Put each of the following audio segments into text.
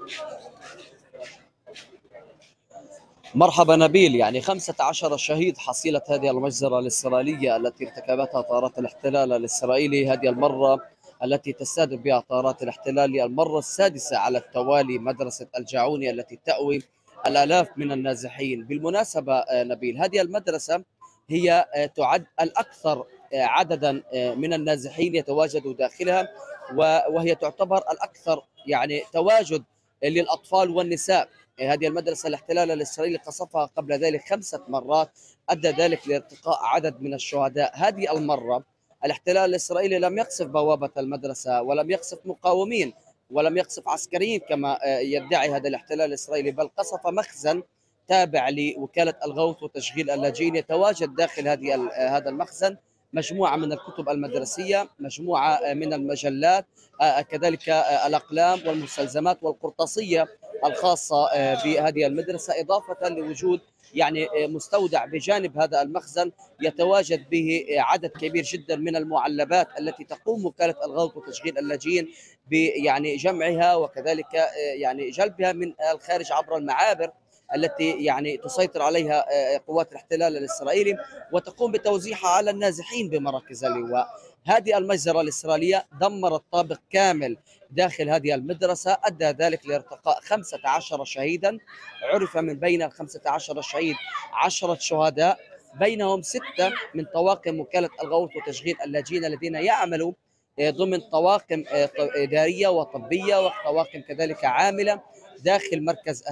مرحبا نبيل. يعني 15 شهيد حصيلة هذه المجزرة الإسرائيلية التي ارتكبتها طائرات الاحتلال الإسرائيلي هذه المرة، التي تستهدف بها طائرات الاحتلال للمرة السادسة على التوالي مدرسة الجعوني التي تأوي الآلاف من النازحين. بالمناسبة نبيل، هذه المدرسة هي تعد الأكثر عددا من النازحين يتواجدوا داخلها، وهي تعتبر الأكثر يعني تواجد للأطفال والنساء. هذه المدرسة الاحتلال الإسرائيلي قصفها قبل ذلك 5 مرات، أدى ذلك لارتقاء عدد من الشهداء. هذه المرة الاحتلال الإسرائيلي لم يقصف بوابة المدرسة، ولم يقصف مقاومين، ولم يقصف عسكريين كما يدعي هذا الاحتلال الإسرائيلي، بل قصف مخزن تابع لوكالة الغوث وتشغيل اللاجئين. يتواجد داخل هذا المخزن مجموعة من الكتب المدرسية، مجموعة من المجلات، كذلك الأقلام والمستلزمات والقرطاسية الخاصة بهذه المدرسة، إضافة لوجود يعني مستودع بجانب هذا المخزن يتواجد به عدد كبير جدا من المعلبات التي تقوم وكالة الغوث وتشغيل اللاجئين يعني جمعها، وكذلك يعني جلبها من الخارج عبر المعابر التي يعني تسيطر عليها قوات الاحتلال الإسرائيلي، وتقوم بتوزيعها على النازحين بمراكز اللواء. هذه المجزرة الإسرائيلية دمرت طابق كامل داخل هذه المدرسة، أدى ذلك لارتقاء 15 شهيدا. عرف من بين ال 15 شهيد 10 شهداء، بينهم 6 من طواقم وكالة الغوث وتشغيل اللاجئين الذين يعملوا ضمن طواقم إدارية وطبية، وطواقم كذلك عاملة داخل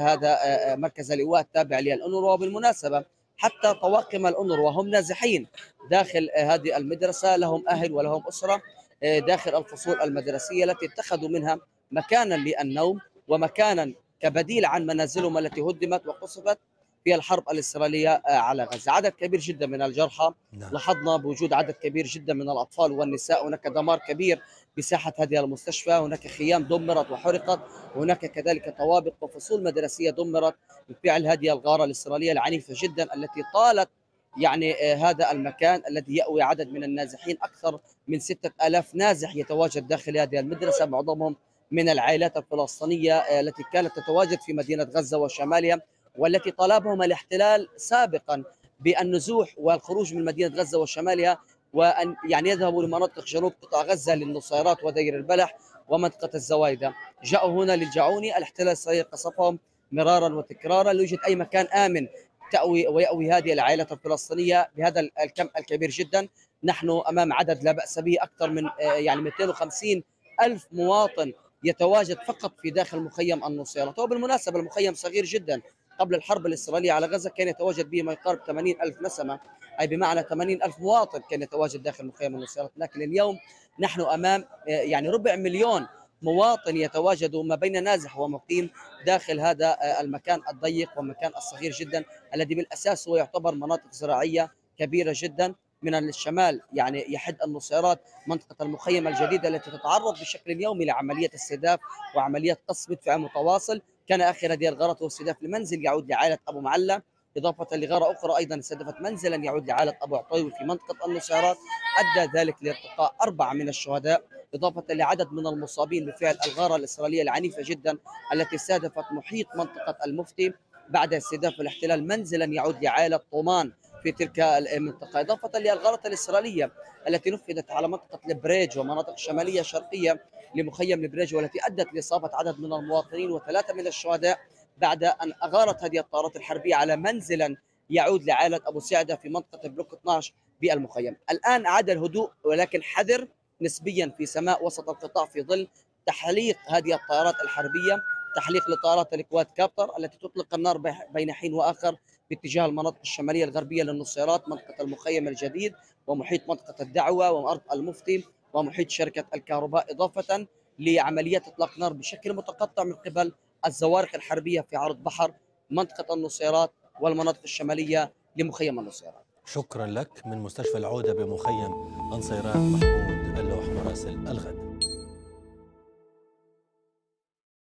مركز اللواء التابع للأونروا. وبالمناسبة حتى طواقم الأونروا وهم نازحين داخل هذه المدرسة، لهم أهل ولهم أسرة داخل الفصول المدرسية التي اتخذوا منها مكانا للنوم ومكانا كبديل عن منازلهم التي هدمت وقصفت في الحرب الإسرائيلية على غزة. عدد كبير جدا من الجرحى، لاحظنا بوجود عدد كبير جدا من الأطفال والنساء. هناك دمار كبير بساحة هذه المستشفى، هناك خيام دمرت وحرقت، هناك كذلك طوابق وفصول مدرسية دمرت بفعل هذه الغارة الإسرائيلية العنيفة جدا التي طالت يعني هذا المكان الذي يأوي عدد من النازحين. أكثر من 6000 نازح يتواجد داخل هذه المدرسة، معظمهم من العائلات الفلسطينية التي كانت تتواجد في مدينة غزة وشمالها، والتي طالبهم الاحتلال سابقا بالنزوح والخروج من مدينة غزة وشمالها، وأن يعني يذهبوا لمناطق جنوب قطاع غزة للنصيرات ودير البلح ومنطقة الزوايدة. جاءوا هنا للجعوني، الاحتلال الإسرائيلي قصفهم مرارا وتكرارا. لا يوجد أي مكان آمن ويأوي هذه العائلات الفلسطينية بهذا الكم الكبير جدا. نحن أمام عدد لا بأس به، أكثر من يعني 250 ألف مواطن يتواجد فقط في داخل مخيم النصيرات. وبالمناسبة المخيم صغير جدا، قبل الحرب الإسرائيلية على غزة كان يتواجد به ما يقارب 80 ألف نسمة، أي بمعنى 80 ألف مواطن كان يتواجد داخل مخيم النصيرات. لكن اليوم نحن أمام يعني ربع مليون مواطن يتواجد ما بين نازح ومقيم داخل هذا المكان الضيق والمكان الصغير جدا، الذي بالأساس هو يعتبر مناطق زراعية كبيرة جدا. من الشمال يعني يحد النصيرات منطقة المخيم الجديدة التي تتعرض بشكل يومي لعملية استهداف وعمليات قصف مدفعي متواصل. كان آخر هذه الغارة هو استهداف لمنزل يعود لعائلة أبو معلى، إضافة لغارة أخرى أيضا استهدفت منزلا يعود لعائلة أبو عطيوي في منطقة النصيرات، أدى ذلك لارتقاء 4 من الشهداء، إضافة لعدد من المصابين بفعل الغارة الإسرائيلية العنيفة جدا التي استهدفت محيط منطقة المفتي بعد استهداف الاحتلال منزلا يعود لعائلة طومان في تلك المنطقة، إضافة للغارة الإسرائيلية التي نفذت على منطقة البريج ومناطق شمالية شرقية لمخيم البريج، والتي أدت لإصابة عدد من المواطنين و3 من الشهداء بعد أن أغارت هذه الطائرات الحربية على منزلا يعود لعائلة أبو سعدة في منطقة بلوك 12 بالمخيم. الآن عاد الهدوء، ولكن حذر نسبيا في سماء وسط القطاع في ظل تحليق هذه الطائرات الحربية، تحليق لطائرات الكواد كابتر التي تطلق النار بين حين وآخر باتجاه المناطق الشمالية الغربية للنصيرات، منطقة المخيم الجديد ومحيط منطقة الدعوة وأرض المفتي ومحيط شركة الكهرباء، إضافة لعمليات إطلاق نار بشكل متقطع من قبل الزوارق الحربية في عرض بحر منطقة النصيرات والمناطق الشمالية لمخيم النصيرات. شكرا لك من مستشفى العودة بمخيم النصيرات محمود اللوح مراسل الغد.